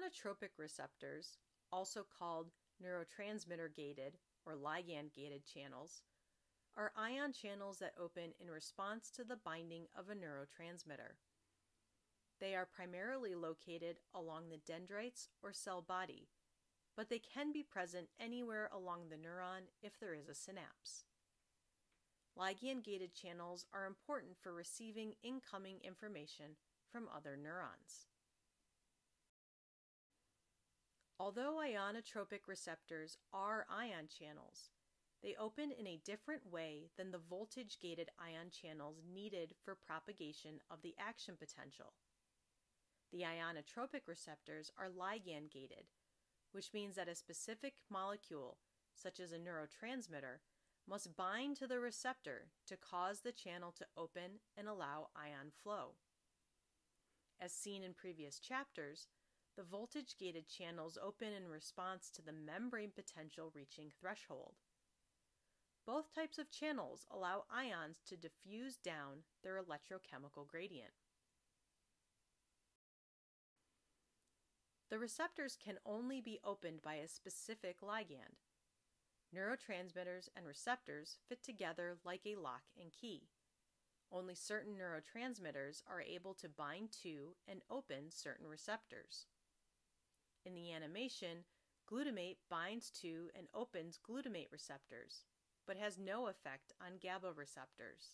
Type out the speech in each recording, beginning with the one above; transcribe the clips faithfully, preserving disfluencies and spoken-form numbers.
Ionotropic receptors, also called neurotransmitter-gated or ligand-gated channels, are ion channels that open in response to the binding of a neurotransmitter. They are primarily located along the dendrites or cell body, but they can be present anywhere along the neuron if there is a synapse. Ligand-gated channels are important for receiving incoming information from other neurons. Although ionotropic receptors are ion channels, they open in a different way than the voltage-gated ion channels needed for propagation of the action potential. The ionotropic receptors are ligand-gated, which means that a specific molecule, such as a neurotransmitter, must bind to the receptor to cause the channel to open and allow ion flow. As seen in previous chapters, the voltage-gated channels open in response to the membrane potential reaching threshold. Both types of channels allow ions to diffuse down their electrochemical gradient. The receptors can only be opened by a specific ligand. Neurotransmitters and receptors fit together like a lock and key. Only certain neurotransmitters are able to bind to and open certain receptors. In the animation, glutamate binds to and opens glutamate receptors, but has no effect on GABA receptors.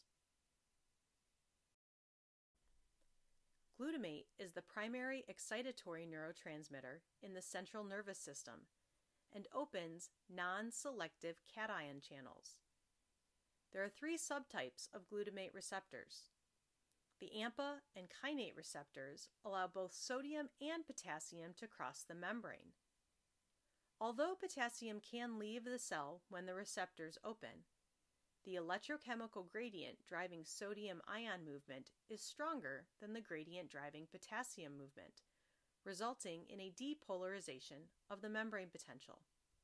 Glutamate is the primary excitatory neurotransmitter in the central nervous system and opens non-selective cation channels. There are three subtypes of glutamate receptors. The AMPA and kainate receptors allow both sodium and potassium to cross the membrane. Although potassium can leave the cell when the receptors open, the electrochemical gradient driving sodium ion movement is stronger than the gradient driving potassium movement, resulting in a depolarization of the membrane potential.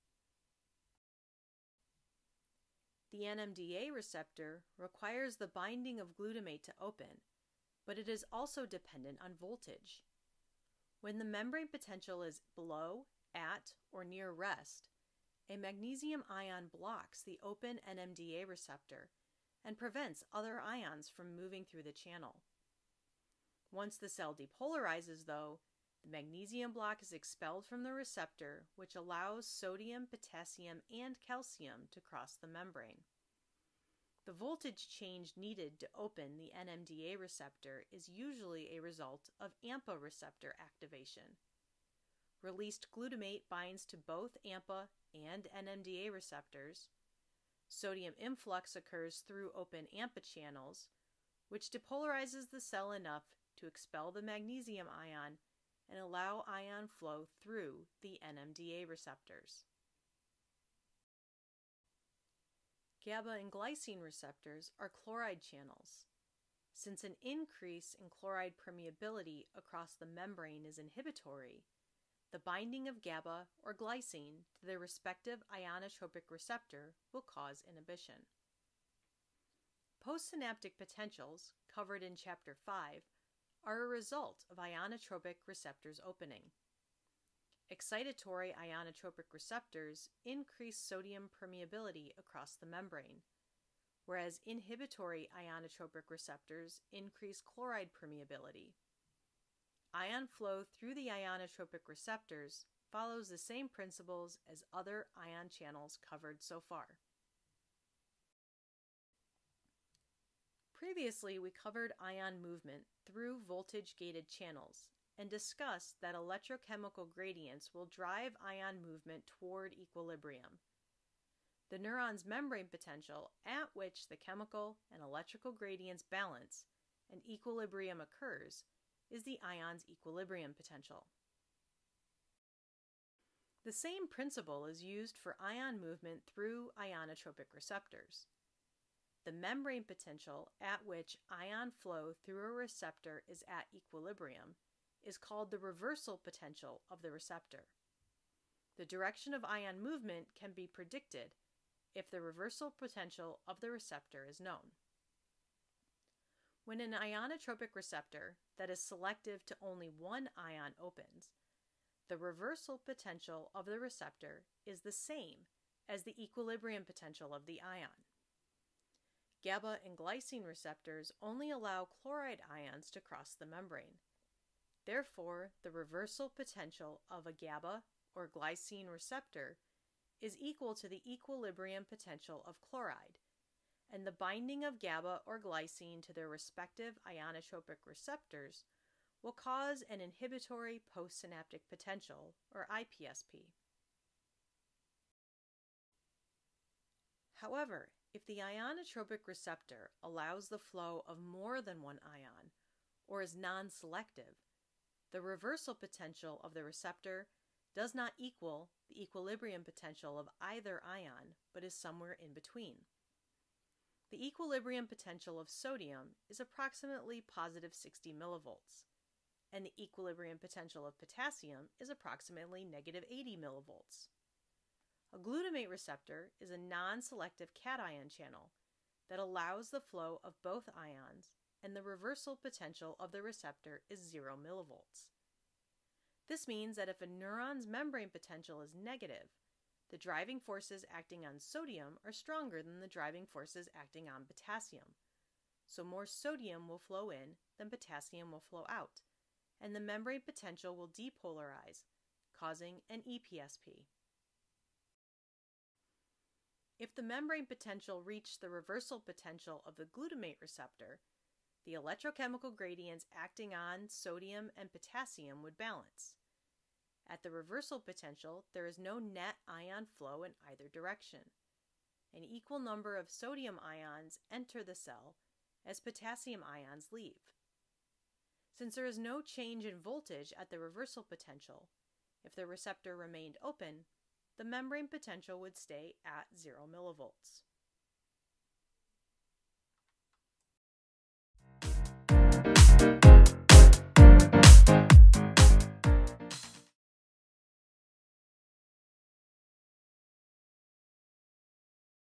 The N M D A receptor requires the binding of glutamate to open, but it is also dependent on voltage. When the membrane potential is below, at, or near rest, a magnesium ion blocks the open N M D A receptor and prevents other ions from moving through the channel. Once the cell depolarizes, though, the magnesium block is expelled from the receptor, which allows sodium, potassium, and calcium to cross the membrane. The voltage change needed to open the N M D A receptor is usually a result of AMPA receptor activation. Released glutamate binds to both AMPA and N M D A receptors. Sodium influx occurs through open AMPA channels, which depolarizes the cell enough to expel the magnesium ion and allow ion flow through the N M D A receptors. GABA and glycine receptors are chloride channels. Since an increase in chloride permeability across the membrane is inhibitory, the binding of GABA or glycine to their respective ionotropic receptor will cause inhibition. Postsynaptic potentials, covered in Chapter five, are a result of ionotropic receptors opening. Excitatory ionotropic receptors increase sodium permeability across the membrane, whereas inhibitory ionotropic receptors increase chloride permeability. Ion flow through the ionotropic receptors follows the same principles as other ion channels covered so far. Previously, we covered ion movement through voltage-gated channels and discussed that electrochemical gradients will drive ion movement toward equilibrium. The neuron's membrane potential, at which the chemical and electrical gradients balance and equilibrium occurs, is the ion's equilibrium potential. The same principle is used for ion movement through ionotropic receptors. The membrane potential at which ion flow through a receptor is at equilibrium is called the reversal potential of the receptor. The direction of ion movement can be predicted if the reversal potential of the receptor is known. When an ionotropic receptor that is selective to only one ion opens, the reversal potential of the receptor is the same as the equilibrium potential of the ion. GABA and glycine receptors only allow chloride ions to cross the membrane. Therefore, the reversal potential of a GABA or glycine receptor is equal to the equilibrium potential of chloride, and the binding of GABA or glycine to their respective ionotropic receptors will cause an inhibitory postsynaptic potential, or I P S P. However, if the ionotropic receptor allows the flow of more than one ion, or is non-selective, the reversal potential of the receptor does not equal the equilibrium potential of either ion, but is somewhere in between. The equilibrium potential of sodium is approximately positive sixty millivolts, and the equilibrium potential of potassium is approximately negative eighty millivolts. A glutamate receptor is a non-selective cation channel that allows the flow of both ions, and the reversal potential of the receptor is zero millivolts. This means that if a neuron's membrane potential is negative, the driving forces acting on sodium are stronger than the driving forces acting on potassium. So more sodium will flow in than potassium will flow out, and the membrane potential will depolarize, causing an E P S P. If the membrane potential reached the reversal potential of the glutamate receptor, the electrochemical gradients acting on sodium and potassium would balance. At the reversal potential, there is no net ion flow in either direction. An equal number of sodium ions enter the cell as potassium ions leave. Since there is no change in voltage at the reversal potential, if the receptor remained open, the membrane potential would stay at zero millivolts.